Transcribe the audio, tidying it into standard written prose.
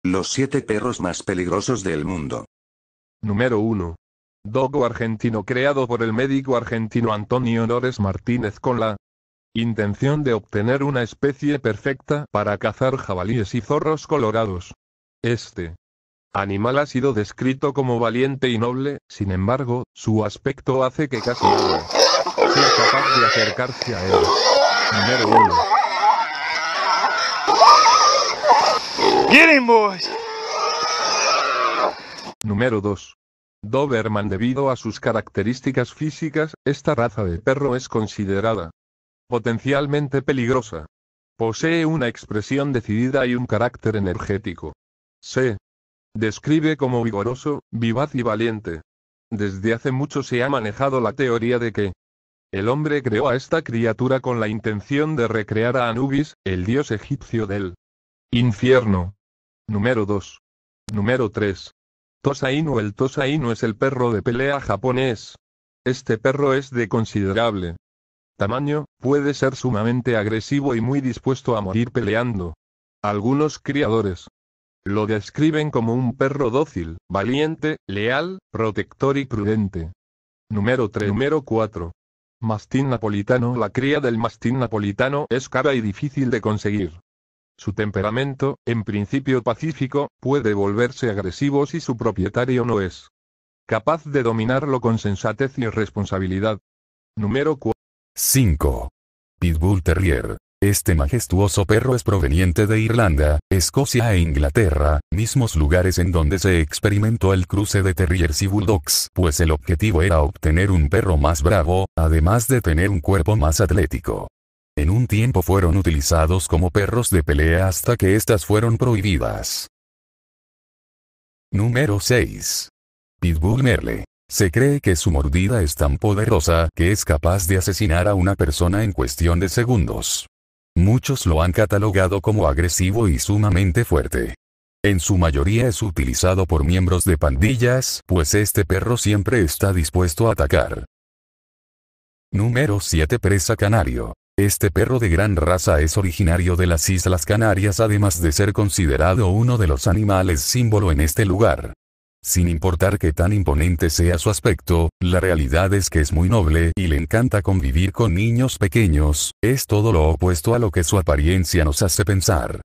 Los 7 perros más peligrosos del mundo. Número 1. Dogo argentino, creado por el médico argentino Antonio Nores Martínez con la intención de obtener una especie perfecta para cazar jabalíes y zorros colorados. Este animal ha sido descrito como valiente y noble, sin embargo, su aspecto hace que casi nadie sea capaz de acercarse a él. Número 1. Get him, boys. Número 2. Doberman. Debido a sus características físicas, esta raza de perro es considerada potencialmente peligrosa. Posee una expresión decidida y un carácter energético. Se describe como vigoroso, vivaz y valiente. Desde hace mucho se ha manejado la teoría de que el hombre creó a esta criatura con la intención de recrear a Anubis, el dios egipcio del infierno. Número 2. Número 3. Tosa Inu. El Tosa Inu es el perro de pelea japonés. Este perro es de considerable tamaño, puede ser sumamente agresivo y muy dispuesto a morir peleando. Algunos criadores lo describen como un perro dócil, valiente, leal, protector y prudente. Número 3. Número 4. Mastín napolitano. La cría del mastín napolitano es cara y difícil de conseguir. Su temperamento, en principio pacífico, puede volverse agresivo si su propietario no es capaz de dominarlo con sensatez y responsabilidad. Número 5. Pitbull Terrier. Este majestuoso perro es proveniente de Irlanda, Escocia e Inglaterra, mismos lugares en donde se experimentó el cruce de terriers y bulldogs, pues el objetivo era obtener un perro más bravo, además de tener un cuerpo más atlético. En un tiempo fueron utilizados como perros de pelea hasta que estas fueron prohibidas. Número 6. Pitbull Merle. Se cree que su mordida es tan poderosa que es capaz de asesinar a una persona en cuestión de segundos. Muchos lo han catalogado como agresivo y sumamente fuerte. En su mayoría es utilizado por miembros de pandillas, pues este perro siempre está dispuesto a atacar. Número 7. Presa canario. Este perro de gran raza es originario de las Islas Canarias, además de ser considerado uno de los animales símbolo en este lugar. Sin importar qué tan imponente sea su aspecto, la realidad es que es muy noble y le encanta convivir con niños pequeños, es todo lo opuesto a lo que su apariencia nos hace pensar.